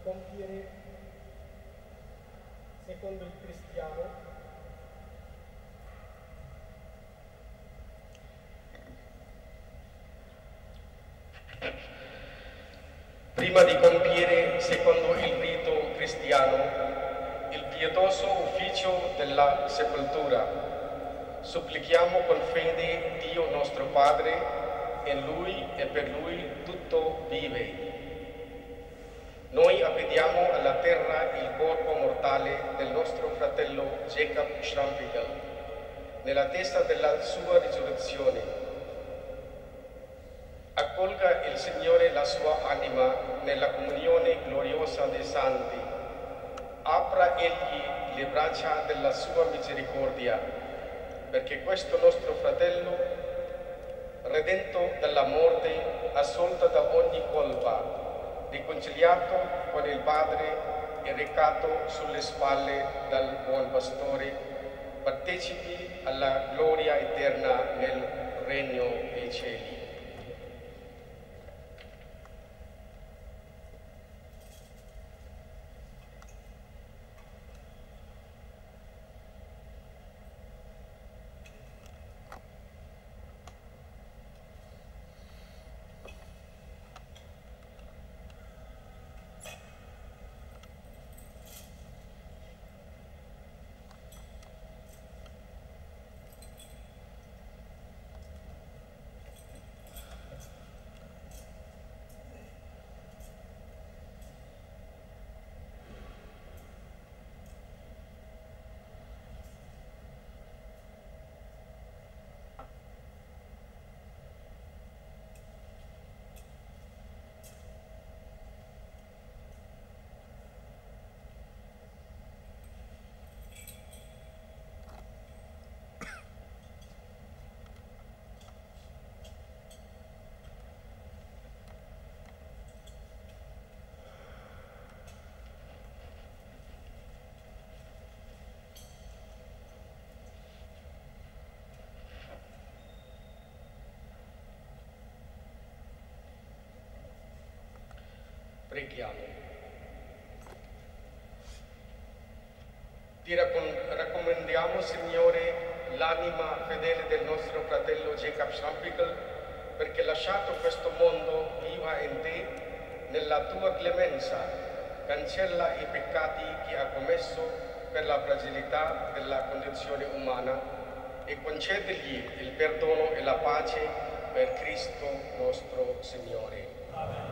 compiere secondo il cristiano prima di compiere secondo il rito cristiano il pietoso ufficio della sepoltura, supplichiamo con fede Dio nostro Padre, in Lui e per Lui tutto vive. Noi affediamo alla terra il corpo mortale del nostro fratello Jacob Srampickal, nell'attesa della sua risurrezione. Accolga il Signore la sua anima nella comunione gloriosa dei santi. Apra Egli le braccia della sua misericordia, perché questo nostro fratello, redento dalla morte, assolto da ogni colpa, riconciliato con il Padre e recato sulle spalle dal buon pastore, partecipi alla gloria eterna nel regno dei cieli. Preghiamo. Ti raccomandiamo, Signore, l'anima fedele del nostro fratello Jacob Srampickal, perché lasciato questo mondo viva in te, nella tua clemenza, cancella i peccati che ha commesso per la fragilità della condizione umana e concedegli il perdono e la pace per Cristo nostro Signore. Amen.